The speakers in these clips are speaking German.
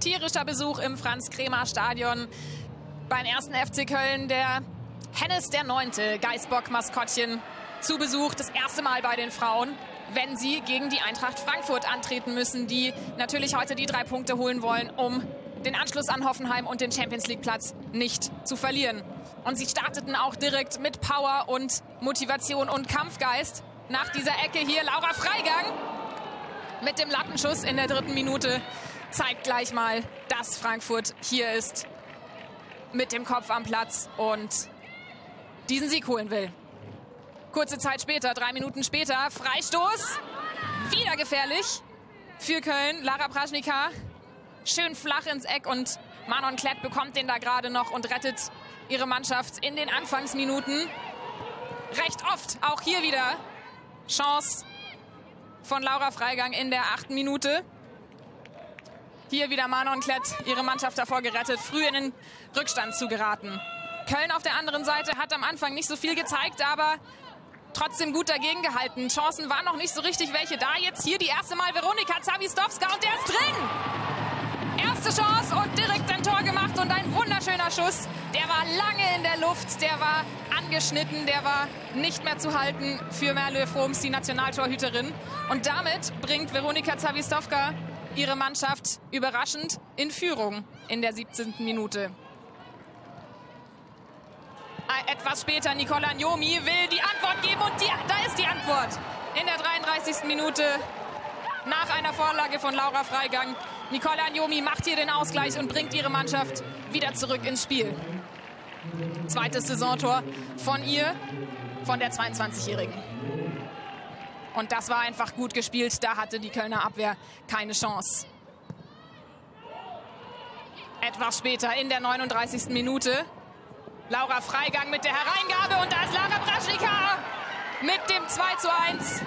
Tierischer Besuch im Franz-Kremer-Stadion beim 1. FC Köln. Der Hennes, der 9. Geißbock-Maskottchen, zu Besuch. Das erste Mal bei den Frauen, wenn sie gegen die Eintracht Frankfurt antreten müssen, die natürlich heute die 3 Punkte holen wollen, um den Anschluss an Hoffenheim und den Champions-League-Platz nicht zu verlieren. Und sie starteten auch direkt mit Power und Motivation und Kampfgeist. Nach dieser Ecke hier Laura Freigang mit dem Lattenschuss in der 3. Minute zeigt gleich mal, dass Frankfurt hier ist mit dem Kopf am Platz und diesen Sieg holen will. Kurze Zeit später, 3 Minuten später, Freistoß, wieder gefährlich für Köln. Lara Praschnika schön flach ins Eck und Manon Klett bekommt den da gerade noch und rettet ihre Mannschaft in den Anfangsminuten. Recht oft auch hier wieder Chance von Laura Freigang in der 8. Minute. Hier wieder Manon Klett, ihre Mannschaft davor gerettet, früh in den Rückstand zu geraten. Köln auf der anderen Seite hat am Anfang nicht so viel gezeigt, aber trotzdem gut dagegen gehalten. Chancen waren noch nicht so richtig welche da. Jetzt hier die erste Mal Weronika Zawistowska und der ist drin. Erste Chance und direkt ein Tor gemacht und ein wunderschöner Schuss. Der war lange in der Luft, der war angeschnitten, der war nicht mehr zu halten für Merle Froms, die Nationaltorhüterin. Und damit bringt Weronika Zawistowska ihre Mannschaft überraschend in Führung in der 17. Minute. Etwas später Nicola Njomi will die Antwort geben und da ist die Antwort. In der 33. Minute nach einer Vorlage von Laura Freigang. Nicola Njomi macht hier den Ausgleich und bringt ihre Mannschaft wieder zurück ins Spiel. Zweites Saisontor von ihr, von der 22-Jährigen. Und das war einfach gut gespielt. Da hatte die Kölner Abwehr keine Chance. Etwas später in der 39. Minute Laura Freigang mit der Hereingabe und da ist Lara Praschnika mit dem 2:1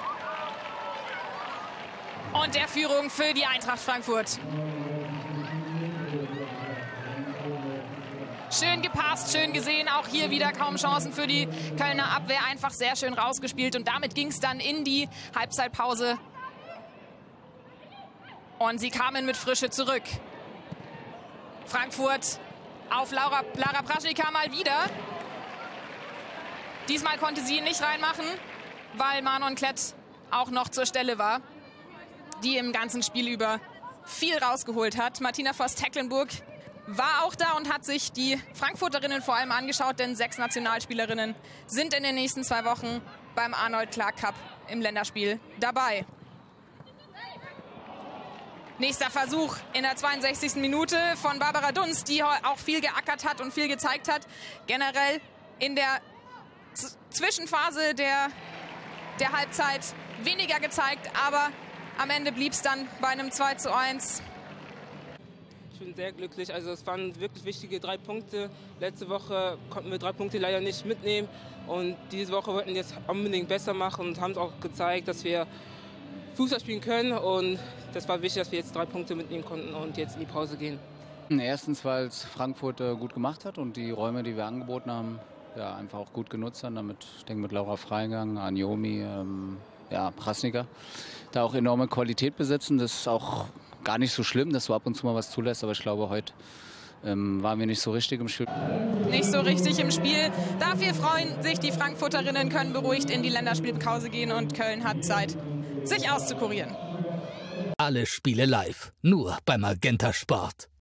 und der Führung für die Eintracht Frankfurt. Schön gepasst, schön gesehen, auch hier wieder kaum Chancen für die Kölner Abwehr, einfach sehr schön rausgespielt und damit ging es dann in die Halbzeitpause und sie kamen mit Frische zurück. Frankfurt auf Lara Praschnika mal wieder. Diesmal konnte sie ihn nicht reinmachen, weil Manon Klett auch noch zur Stelle war, die im ganzen Spiel über viel rausgeholt hat. Martina Voss-Tecklenburg war auch da und hat sich die Frankfurterinnen vor allem angeschaut, denn 6 Nationalspielerinnen sind in den nächsten 2 Wochen beim Arnold Clark Cup im Länderspiel dabei. Nächster Versuch in der 62. Minute von Barbara Dunst, die auch viel geackert hat und viel gezeigt hat. Generell in der Zwischenphase der Halbzeit weniger gezeigt, aber am Ende blieb es dann bei einem 2:1. Ich bin sehr glücklich. Also es waren wirklich wichtige 3 Punkte. Letzte Woche konnten wir 3 Punkte leider nicht mitnehmen. Und diese Woche wollten wir jetzt unbedingt besser machen und haben es auch gezeigt, dass wir Fußball spielen können. Und das war wichtig, dass wir jetzt 3 Punkte mitnehmen konnten und jetzt in die Pause gehen. Erstens, weil es Frankfurt gut gemacht hat und die Räume, die wir angeboten haben, ja, einfach auch gut genutzt haben. Damit, ich denke, mit Laura Freigang, Njomi, Praschnika, da auch enorme Qualität besitzen. Das ist auch gar nicht so schlimm, dass du ab und zu mal was zulässt, aber ich glaube, heute waren wir nicht so richtig im Spiel. Nicht so richtig im Spiel. Dafür freuen sich die Frankfurterinnen, können beruhigt in die Länderspielpause gehen und Köln hat Zeit, sich auszukurieren. Alle Spiele live, nur bei Magenta Sport.